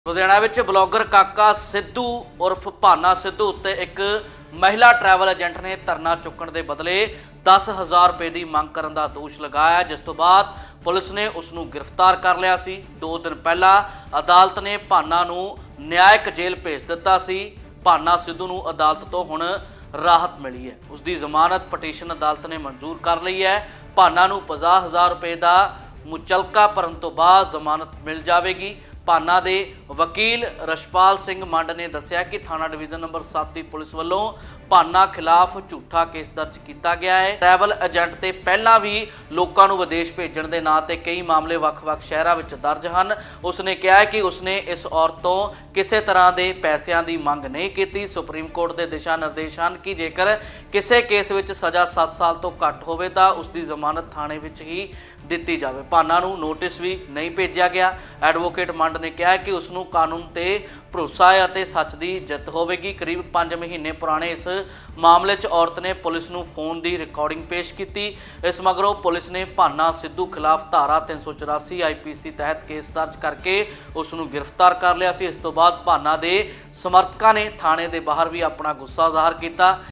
ਲੁਧਿਆਣਾ ਵਿੱਚ ਬਲੌਗਰ ਕਾਕਾ ਸਿੱਧੂ ਉਰਫ ਭਾਨਾ ਸਿੱਧੂ ਉੱਤੇ ਇੱਕ ਮਹਿਲਾ ਟਰੈਵਲ ਏਜੰਟ ਨੇ ਧਰਨਾ ਚੁੱਕਣ ਦੇ ਬਦਲੇ 10,000 ਰੁਪਏ ਦੀ ਮੰਗ ਕਰਨ ਦਾ ਦੋਸ਼ ਲਗਾਇਆ, ਜਿਸ ਤੋਂ ਬਾਅਦ ਪੁਲਿਸ ਨੇ ਉਸ ਨੂੰ ਗ੍ਰਿਫਤਾਰ ਕਰ ਲਿਆ ਸੀ। 2 ਦਿਨ ਪਹਿਲਾਂ ਅਦਾਲਤ ਨੇ ਭਾਨਾ ਨੂੰ ਨਿਆਇਕ ਜੇਲ੍ਹ ਭੇਜ ਦਿੱਤਾ ਸੀ। ਭਾਨਾ ਸਿੱਧੂ ਨੂੰ ਅਦਾਲਤ ਤੋਂ ਹੁਣ ਰਾਹਤ ਮਿਲੀ ਹੈ। ਉਸ ਦੀ ਜ਼ਮਾਨਤ ਪਟੀਸ਼ਨ ਅਦਾਲਤ ਨੇ ਮਨਜ਼ੂਰ ਕਰ ਲਈ ਹੈ। ਭਾਨਾ ਨੂੰ 50,000 ਰੁਪਏ ਦਾ ਮੁਚਲਕਾ ਭਰਨ ਤੋਂ ਬਾਅਦ ਜ਼ਮਾਨਤ ਮਿਲ ਜਾਵੇਗੀ। ਭਾਨਾ ਦੇ ਵਕੀਲ ਰਸ਼ਪਾਲ ਸਿੰਘ ਮੰਡ ने दस्सिया कि थाना डिवीजन नंबर 7 की पुलिस वालों भाना खिलाफ झूठा केस दर्ज किया गया है। ट्रैवल एजेंट ते पहला भी लोगों को विदेश भेजण के नां ते कई मामले ਵੱਖ-ਵੱਖ शहरों में दर्ज हैं। उसने कहा है कि उसने इस औरत तो किसी तरह के पैसों की मंग नहीं की। सुप्रीम कोर्ट के दिशा निर्देश हैं कि जेकर किसी केस में सज़ा 7 साल तो घट हो तो उसकी जमानत थाने में ही दी जाए। भाना नूं नोटिस भी नहीं भेजा गया। एडवोकेट मंड ने कहा कि उसनूं कानून ते भरोसा है और सच की जित होगी। करीब 5 महीने पुराने इस मामले औरत ने पुलिस नूं फोन की रिकॉर्डिंग पेश की। इस मगरों पुलिस ने भाना सिद्धू खिलाफ धारा 384 IPC तहत केस दर्ज करके उसनूं गिरफ्तार कर लिया। इस तो बाद भाना के समर्थकों ने थाने के बाहर भी अपना गुस्सा ज़ाहिर किया।